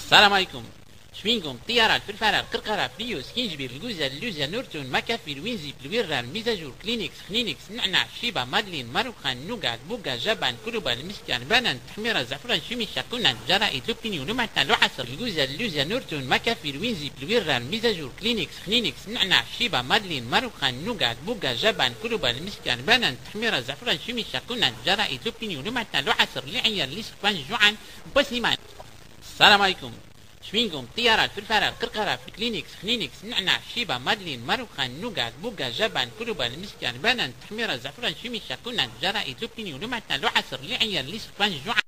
السلام عليكم. شفينكم طيارات فرفارة قرقرة فريوس كينجبير الجوزة اللوزة نورتون مكافي الوينزي الويران ميزاجور كلينكس خنينكس نعناع شيبا مادلين ماروخان نوغات بوغا جبان كلوبا المسكان بانان تحميرة زعفران شميشة كونان جرائد لوبينيو لمعتا لوحصر الجوزة اللوزة نورتون مكافي الوينزي الويران ميزاجور كلينكس خنينكس نعناع شيبا مادلين ماروخان نوغات بوغا جبان كلوبا المسكان بانان تحميرة زعفران شميشة كونان جرائد لوبينيو لمعتا لوحصر لعيار لسكبان جوعان بسليمان. السلام عليكم. شفينكم طيارات فرفارة قرقرة في كلينكس خنينكس نعناع شيبا مادلين ماروخان نوغات بوغا جبان كلوبا المسكان بانان تحميرة زعفران شميشة كونان جرائد لوبينيو لمعتا لوحصر لعيار لسكبان جوعان